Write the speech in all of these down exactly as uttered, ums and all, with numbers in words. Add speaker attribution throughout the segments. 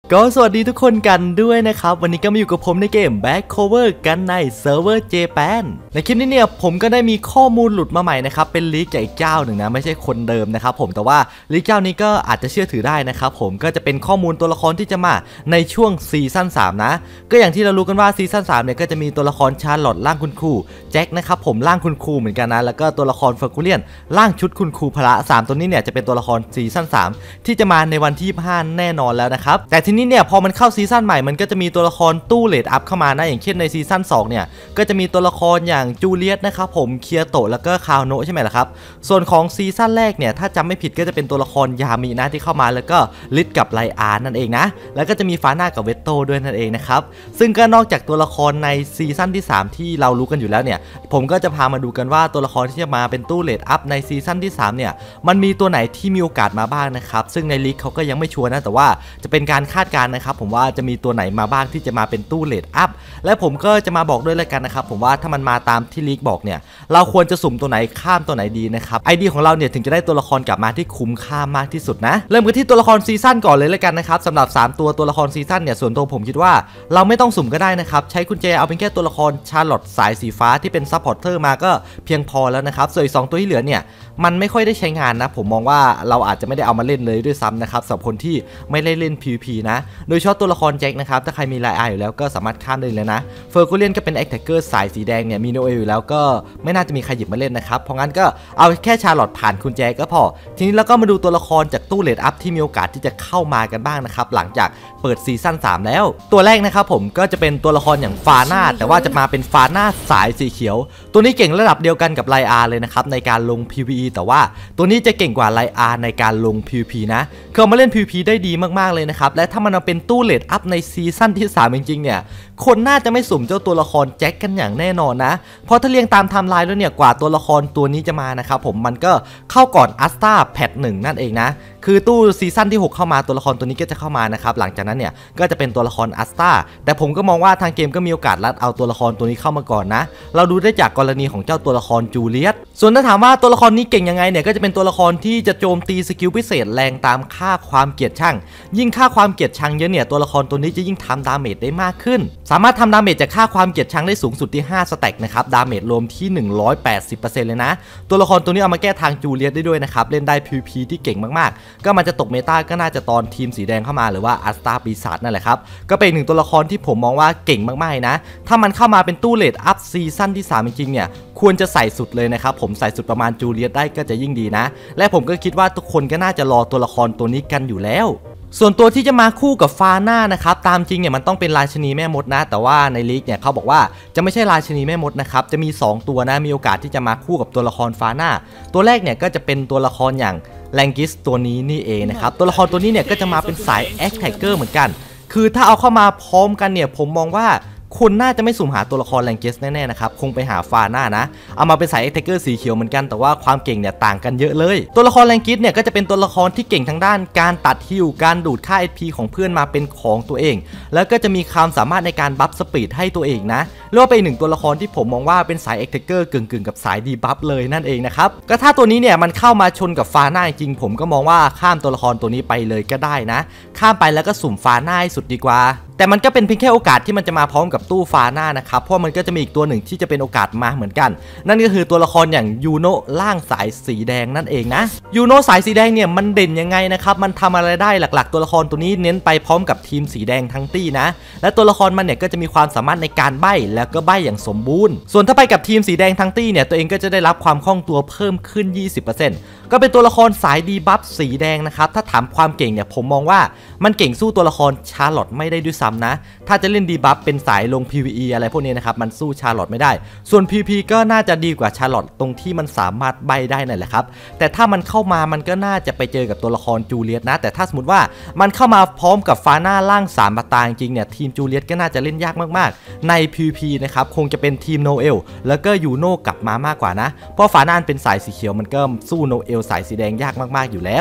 Speaker 1: ก็สวัสดีทุกคนกันด้วยนะครับวันนี้ก็มาอยู่กับผมในเกม Back Cover กันในเซิร์ฟเวอร์ Japan ในคลิปนี้เนี่ยผมก็ได้มีข้อมูลหลุดมาใหม่นะครับเป็นลีกจากอีกเจ้าหนึ่งนะไม่ใช่คนเดิมนะครับผมแต่ว่าลีกเจ้านี้ก็อาจจะเชื่อถือได้นะครับผมก็จะเป็นข้อมูลตัวละครที่จะมาในช่วงซีซั่นสามนะก็อย่างที่เรารู้กันว่าซีซั่นสามเนี่ยก็จะมีตัวละครชาร์ลอตร่างคุณครูแจ็คนะครับผมร่างคุณครูเหมือนกันนะแล้วก็ตัวละครเฟอร์กูเลียนร่างชุดคุณครูพละสามตัวนี้เนี่ยจะเป็นตัวละครซีซั่นสามที่จะมาในวันที่ยี่สิบห้าแน่นอนแล้วนะครับแต่ทีนี้เนี่ยพอมันเข้าซีซั่นใหม่มันก็จะมีตัวละครตู้เลดอัพเข้ามานะอย่างเช่นในซีซั่นสองเนี่ยก็จะมีตัวละครอย่างจูเลียตนะครับผมเคียโตะแล้วก็คาวโนะใช่ไหมล่ะครับส่วนของซีซั่นแรกเนี่ยถ้าจำไม่ผิดก็จะเป็นตัวละครยามินะที่เข้ามาแล้วก็ลิดกับไลอาร์นั่นเองนะแล้วก็จะมีฟาน่ากับเวตโต้ด้วยนั่นเองนะครับซึ่งก็นอกจากตัวละครในซีซั่นที่สามที่เรารู้กันอยู่แล้วเนี่ยผมก็จะพามาดูกันว่าตัวละครที่จะมาเป็นตู้เลดอัพในซีซั่นที่สามเนี่ยมันมีตัวไหนที่มีโอกาสมาบ้างนะครับซึ่งในลีกเขาก็ยังไม่ชัวร์นะแต่ว่าจะเป็นการคาดการณ์นะครับผมว่าจะมีตัวไหนมาบ้างที่จะมาเป็นตู้เลดอัพและผมก็จะมาบอกด้วยแล้วกันนะครับผมว่าถ้ามันมาตามที่ลีกบอกเนี่ยเราควรจะสุ่มตัวไหนข้ามตัวไหนดีนะครับไอเดียของเราเนี่ยถึงจะได้ตัวละครกลับมาที่คุ้มค่ามากที่สุดนะเริ่มกันที่ตัวละครซีซั่นก่อนเลยแล้วกันนะครับสำหรับสามตัวตัวละครซีซั่นเนี่ยส่วนตัวผมคิดว่าเราไม่ต้องสุ่มก็ได้นะครับใช้กุญแจเอาเป็นแค่ตัวละครชาร์ลอตสายสีฟ้าที่เป็นซัพพอร์เตอร์มาก็เพียงพอแล้วนะครับส่วนอีกสองตัวที่เหลือเนี่ยมันไม่ค่อยได้ใช้งานนะผมมองว่าเราอาจจะไม่ได้เอามาเล่นเลยด้วยซ้ำนะครับสำหรับคนที่ไม่ได้เล่น พี วี พี นะโดยเฉพาะตัวละครแจ็คนะครับถ้าใครมีไลอาร์อยู่แล้วก็สามารถข้ามได้เลยนะเฟอร์กูเลียนก็เป็นแอคแท็กเกอร์สายสีแดงเนี่ยมีโนเอลอยู่แล้วก็ไม่น่าจะมีใครหยิบมาเล่นนะครับเพราะงั้นก็เอาแค่ชาร์ลอตผ่านคุณแจก็พอทีนี้เราก็มาดูตัวละครจากตู้เลดอัพที่มีโอกาสที่จะเข้ามากันบ้างนะครับหลังจากเปิดซีซั่นสามแล้วตัวแรกนะครับผมก็จะเป็นตัวละครอย่างฟาน่าแต่ว่าจะมาเป็นฟาน่าสายสีเขียวตัวนี้เก่งระดับเดียวกันกับไลอาร์เลยนะครับในการลง พี วี อี แต่ว่าตัวนี้จะเก่งกว่าไลอาร์ในการลง พี วี พี นะคือมาเล่น พี วี พี ได้ดีมากๆเลยนะครับและถ้ามันเอาเป็นตู้เลดอัพในซีซั่นที่สามจริงๆเนี่ยคนน่าจะไม่สุ่มเจ้าตัวละครแจ็คกันอย่างแน่นอนนะเพราะถ้าเรียงตามไทม์ไลน์แล้วเนี่ยกว่าตัวละครตัวนี้จะมานะครับผมมันก็เข้าก่อนอัสตาแพทหนึ่งนั่นเองนะคือตู้ซีซั่นที่หกเข้ามาตัวละครตัวนี้ก็จะเข้ามานะครับหลังจากนั้นเนี่ยก็จะเป็นตัวละครอัสตาแต่ผมก็มองว่าทางเกมก็มีโอกาสลัดเอาตัวละครตัวนี้เข้ามาก่อนนะเราดูได้จากกรณีของเจ้าตัวละครจูเลียตส่วนถ้าถามว่าตัวละครนี้เก่งยังไงเนี่ยก็จะเป็นตัวละครที่จะโจมตีสกิลพิเศษแรงตามค่าความเกลียดชังยิ่งค่าความเกลียดชังเยอะเนี่ยตัวละครตัวนี้จะยิ่งทำดาเมจได้มากขึ้นสามารถทำดาเมจจากค่าความเกลียดชังได้สูงสุดที่ห้าสแต็กนะครับดาเมจรวมที่ หนึ่งร้อยแปดสิบเปอร์เซ็นต์ เลยนะตัวละครตัวนี้เอามาแก้ทางจูเลียตได้ด้วยนะครับเล่นได้ พี วี พี ที่เก่งมากๆก็มันจะตกเมตาก็น่าจะตอนทีมสีแดงเข้ามาหรือว่าอัสตาปีศาจนั่นแหละครับก็เป็นหนึ่งตัวละครที่ผมมองว่าเก่งมากๆนะถ้ามันเข้ามาเป็นตู้เลดอัพซีซั่นที่สามจริงๆเนี่ยควรจะใส่สุดเลยนะครับผมใส่สุดประมาณจูเลียตได้ก็จะยิ่งดีนะและผมก็คิดว่าทุกคนก็น่าจะรอตัวละครตัวนี้กันอยู่แล้วส่วนตัวที่จะมาคู่กับฟาน่านะครับตามจริงเนี่ยมันต้องเป็นราชินีแม่มดนะแต่ว่าในลีกเนี่ยเขาบอกว่าจะไม่ใช่ราชินีแม่มดนะครับจะมีสองตัวนะมีโอกาสที่จะมาคู่กับตัวละครฟาน่าตัวแรกเนี่ยก็จะเป็นตัวละครอย่างแลงกิสตัวนี้นี่เองนะครับตัวละครตัวนี้เนี่ยก็จะมาเป็นสายแอคแท็กเกอร์เหมือนกันคือถ้าเอาเข้ามาพร้อมกันเนี่ยผมมองว่าคุณน่าจะไม่สุ่มหาตัวละครแลงเกสแน่ๆนะครับคงไปหาฟาน่านะเอามาเป็นสายเอ็กเทเกอร์สีเขียวเหมือนกันแต่ว่าความเก่งเนี่ยต่างกันเยอะเลยตัวละครแลงเกสเนี่ยก็จะเป็นตัวละครที่เก่งทางด้านการตัดฮิลการดูดค่า เอช พี ของเพื่อนมาเป็นของตัวเองแล้วก็จะมีความสามารถในการบัฟสปีดให้ตัวเองนะเรียกว่าเป็นหนึ่งตัวละครที่ผมมองว่าเป็นสายเอ็กเทเกอร์กึ่งๆกับสายดีบัฟเลยนั่นเองนะครับก็ถ้าตัวนี้เนี่ยมันเข้ามาชนกับฟาน่าจริงผมก็มองว่าข้ามตัวละครตัวนี้ไปเลยก็ได้นะข้ามไปแล้วก็สุ่มฟาน่าให้สุดดีกว่าแต่มันก็เป็นเพียงแค่โอกาสที่มันจะมาพร้อมกับตู้ฟาน่านะครับเพราะมันก็จะมีอีกตัวหนึ่งที่จะเป็นโอกาสมาเหมือนกันนั่นก็คือตัวละครอย่างยูโนะล่างสายสีแดงนั่นเองนะยูโนะสายสีแดงเนี่ยมันเด่นยังไงนะครับมันทำอะไรได้หลักๆตัวละครตัวนี้เน้นไปพร้อมกับทีมสีแดงทั้งตี้นะและตัวละครมันเนี่ยก็จะมีความสามารถในการใบ้แล้วก็ใบ้อย่างสมบูรณ์ส่วนถ้าไปกับทีมสีแดงทั้งตี้เนี่ยตัวเองก็จะได้รับความคล่องตัวเพิ่มขึ้น ยี่สิบเปอร์เซ็นต์ ก็เป็นตัวละครสายดีบัฟสีแดงนะครับถ้าถามความเก่งเนี่ยผมมองว่ามันเก่งสู้ตัวละครชาร์ลอตไม่ได้ด้วยซ้ำนะถ้าจะเล่นดีบัฟเป็นสายลง พี วี อี อะไรพวกนี้นะครับมันสู้ชาร์ลอตไม่ได้ส่วน พี วี พี ก็น่าจะดีกว่าชาร์ลอตตรงที่มันสามารถใบได้นั่นแหละครับแต่ถ้ามันเข้ามามันก็น่าจะไปเจอกับตัวละครจูเลียตนะแต่ถ้าสมมติว่ามันเข้ามาพร้อมกับฟาน่าล่างสามประตางจริงเนี่ยทีมจูเลียตก็น่าจะเล่นยากมากๆใน พี วี พี นะครับคงจะเป็นทีมโนเอลแล้วก็ยูโน่กลับมามากกว่านะเพราะฟาน่าเป็นสายสีเขียวมันก็สู้โนเอลสายสีแดงยากมากๆอยู่แล้ว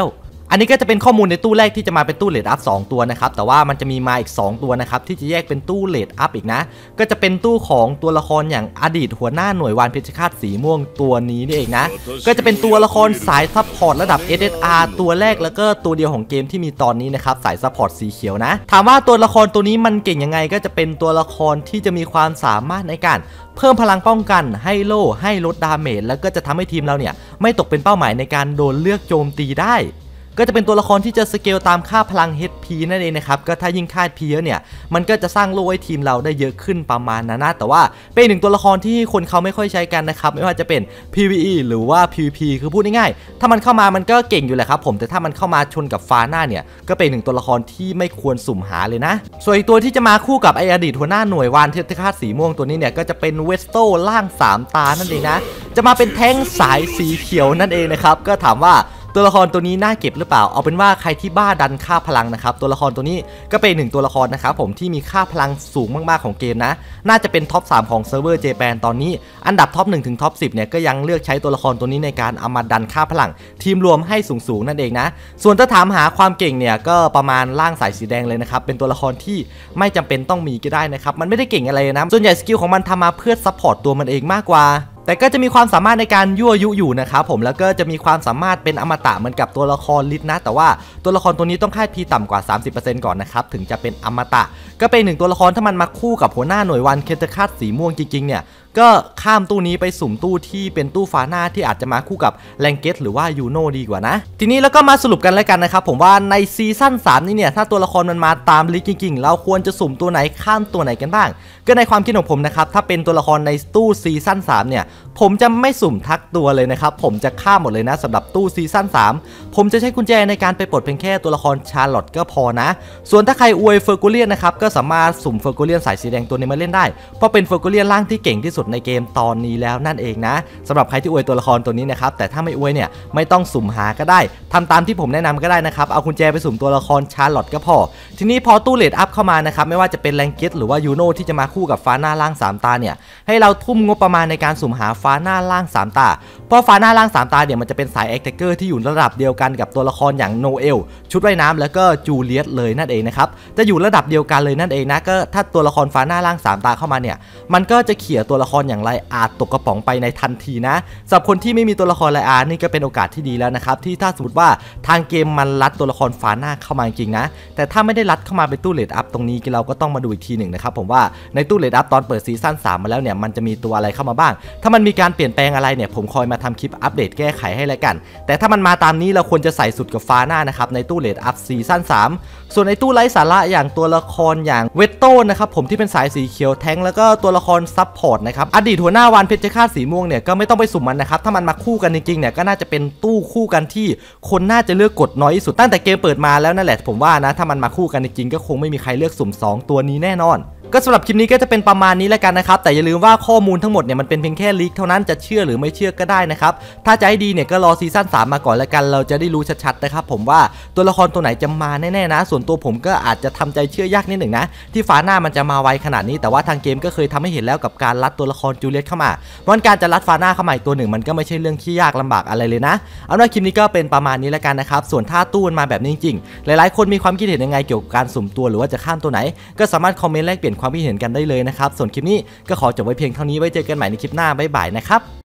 Speaker 1: อันนี้ก็จะเป็นข้อมูลในตู้แรกที่จะมาเป็นตู้เลดอัพสองตัวนะครับแต่ว่ามันจะมีมาอีกสองตัวนะครับที่จะแยกเป็นตู้เลดอัพอีกนะก็จะเป็นตู้ของตัวละครอย่างอดีตหัวหน้าหน่วยวานเพชฌฆาตสีม่วงตัวนี้นี่เองนะก็จะเป็นตัวละครสายซัพพอร์ตระดับ เอส เอส อาร์ ตัวแรกแล้วก็ตัวเดียวของเกมที่มีตอนนี้นะครับสายซัพพอร์ตสีเขียวนะถามว่าตัวละครตัวนี้มันเก่งยังไงก็จะเป็นตัวละครที่จะมีความสามารถในการเพิ่มพลังป้องกันให้โล่ให้ลดดาเมจแล้วก็จะทำให้ทีมเราเนี่ยไม่ตกเป็นเป้าหมายในการโดนเลือกโจมตีได้ก็จะเป็นตัวละครที่จะสเกลตามค่าพลัง เอช พี นั่นเองนะครับก็ถ้ายิ่งค่า เอช พี เยอะเนี่ยมันก็จะสร้างโล่ให้ทีมเราได้เยอะขึ้นประมาณนั้นนะแต่ว่าเป็นหนึ่งตัวละครที่คนเขาไม่ค่อยใช้กันนะครับไม่ว่าจะเป็น พี วี อี หรือว่า พี วี พี คือพูดง่ายๆถ้ามันเข้ามามันก็เก่งอยู่แหละครับผมแต่ถ้ามันเข้ามาชนกับฟาน่าเนี่ยก็เป็นหนึ่งตัวละครที่ไม่ควรสุ่มหาเลยนะส่วนอีกตัวที่จะมาคู่กับไออดีตหัวหน้าหน่วยวานเพชฌฆาตสีม่วงตัวนี้เนี่ยก็จะเป็นเวสโต้ล่างสามตานั่นเองนะจะมาเป็นแท้งสายสีเขียวนั่นเองนะครับก็ถามว่าตัวละครตัวนี้น่าเก็บหรือเปล่าเอาเป็นว่าใครที่บ้าดันค่าพลังนะครับตัวละครตัวนี้ก็เป็นหนึ่งตัวละครนะครับผมที่มีค่าพลังสูงมากๆของเกมนะน่าจะเป็นท็อปสามของเซิร์ฟเวอร์เจแปนตอนนี้อันดับท็อปหนึ่งถึงท็อปสิบเนี่ยก็ยังเลือกใช้ตัวละครตัวนี้ในการเอามาดันค่าพลังทีมรวมให้สูงๆนั่นเองนะส่วนถ้าถามหาความเก่งเนี่ยก็ประมาณล่างสายสีแดงเลยนะครับเป็นตัวละครที่ไม่จำเป็นต้องมีก็ได้นะครับมันไม่ได้เก่งอะไรนะส่วนใหญ่สกิลของมันทำมาเพื่อซัพพอร์ตตัวมันเองมากกว่าแต่ก็จะมีความสามารถในการยั่วยุอยู่นะครับผมแล้วก็จะมีความสามารถเป็นอมตะเหมือนกับตัวละครลิทนะแต่ว่าตัวละครตัวนี้ต้องค่า พี ต่ำกว่า สามสิบเปอร์เซ็นต์ ก่อนนะครับถึงจะเป็นอมตะก็เป็นหนึ่งตัวละครถ้ามันมาคู่กับหัวหน้าหน่วยวานเพชฌฆาตสีม่วงจริงๆเนี่ยก็ข้ามตู้นี้ไปสุ่มตู้ที่เป็นตู้ฟาน่าที่อาจจะมาคู่กับแรงเกตหรือว่ายูโน่ดีกว่านะทีนี้แล้วก็มาสรุปกันแล้วกันนะครับผมว่าในซีซั่นสามนี้เนี่ยถ้าตัวละครมันมาตามลิสต์จริงๆเราควรจะสุ่มตัวไหนข้ามตัวไหนกันบ้างก็ในความคิดของผมนะครับถ้าเป็นตัวละครในตู้ซีซั่นสามเนี่ยผมจะไม่สุ่มทักตัวเลยนะครับผมจะข้ามหมดเลยนะสำหรับตู้ซีซั่นสามผมจะใช้กุญแจในการไปปลดเพียงแค่ตัวละครชาร์ลอตก็พอนะส่วนถ้าใครอวยเฟอร์กูเลียนนะครับก็สามารถสุ่มเฟอร์กูเลียนสายสีแดงตัวนี้มาเล่นได้เพราะเป็นเฟอร์กูเลียนล่างที่เก่งที่สุดในเกมตอนนี้แล้วนั่นเองนะสำหรับใครที่อวยตัวละครตัวนี้นะครับแต่ถ้าไม่อวยเนี่ยไม่ต้องสุ่มหาก็ได้ทำตามที่ผมแนะนำก็ได้นะครับเอากุญแจไปสุ่มตัวละครชาร์ลอตก็พอทีนี้พอตู้เลดอัพเข้ามานะครับไม่ว่าจะเป็นแรงเกตหรือว่ายูโน่ที่จะมาคู่กับฟาน่าล่างสามตาเนี่ยให้เราทุ่มงบประมาณในการสุ่มหาฟาน่าล่างสามตาเพราะฟาน่าล่างสามตาเนี่ยมันจะเป็นสายแอคแท็กเกอร์ที่อยู่ระดับเดียวกันกับตัวละครอย่างโนเอลชุดว่ายน้ำแล้วก็จูเลียตเลยนั่นเองนะครับจะอยู่ระดับเดียวกันเลยนั่นเองนะก็ถ้าตัวละครฟาน่าล่างสามตาเข้ามาเนี่ยมันก็จะเขี่ยตัวละครอย่างไรอาจตกกระป๋องไปในทันทีนะสำหรับคนที่ไม่มีตัวละครไรอาร์นี่ก็เป็นโอกาสที่ดีแล้วนะครับที่ถ้าสมมติว่าทางเกมมันรัดตัวละครฟาน่าเข้ามาจริงนะแต่ถ้าไม่ได้รัดเข้ามาเป็นตู้เลดอัพตรงนี้เราก็ต้องมาดูอีกทีหนึ่งนะครับผมว่าในตู้เลดอัพตอนเปิดซีซั่นสามมาแล้วเนี่ยมันจะมีตัวอะไรเข้ามาบ้างถ้ามันมีการเปลี่ยนแปลงอะไรเนี่ยผมคอยมาทำคลิปอัปเดตแก้ไขให้แล้วกันแต่ถ้ามันมาตามนี้เราควรจะใส่สุดกับฟาน่านะครับในตู้เลดอัพซีซั่นสามส่วนในตู้ไร้สาระอย่างตัวละครอย่างเวตโต้นะครับผมที่เป็นสายสีเขียวแทงแล้วก็ตัวละครซับพอร์ตนะครับอดีตหัวหน้าวานเพชฌฆาตสีม่วงเนี่ยก็ไม่ต้องไปสุ่มมันนะครับถ้ามันมาคู่กันจริงๆเนี่ยก็น่าจะเป็นตู้คู่กันที่คนน่าจะเลือกกดน้อยที่สุดตั้งแต่เกมเปิดมาแล้วนั่นแหละผมว่านะถ้ามันมาคู่กันจริงๆก็คงไม่มีใครเลือกสุ่มสองตัวนี้แน่นอนก็สำหรับคลิปนี้ก็จะเป็นประมาณนี้แล้วกันนะครับแต่อย่าลืมว่าข้อมูลทั้งหมดเนี่ยมันเป็นเพียงแค่ลีกเท่านั้นจะเชื่อหรือไม่เชื่อก็ได้นะครับถ้าจะให้ดีเนี่ยก็รอซีซั่นสามมาก่อนแล้วกันเราจะได้รู้ชัดๆนะครับผมว่าตัวละครตัวไหนจะมาแน่ๆนะส่วนตัวผมก็อาจจะทำใจเชื่อยากนิดหนึ่งนะที่ฟาน่ามันจะมาไวขนาดนี้แต่ว่าทางเกมก็เคยทำให้เห็นแล้วกับการรัดตัวละครจูเลียตเข้ามาวันการจะรัดฟาน่าเข้ามาอีกตัวหนึ่งมันก็ไม่ใช่เรื่องที่ยากลำบากอะไรเลยนะเอาล่ะคลิปนี้ก็เป็นประมาณนี้แล้วกันนะครับส่วนถ้าตู้มันมาแบบนี้จริงๆหลายๆคนมีความคิดเห็นยังไงเกี่ยวกับการสุ่มตัวหรือว่าจะข้ามตัวไหนก็สามารถคอมเมนต์แลกเปลี่ยนความคิดเห็นกันได้เลยนะครับส่วนคลิปนี้ก็ขอจบไว้เพียงเท่านี้ไว้เจอกันใหม่ในคลิปหน้าบ๊ายบายนะครับ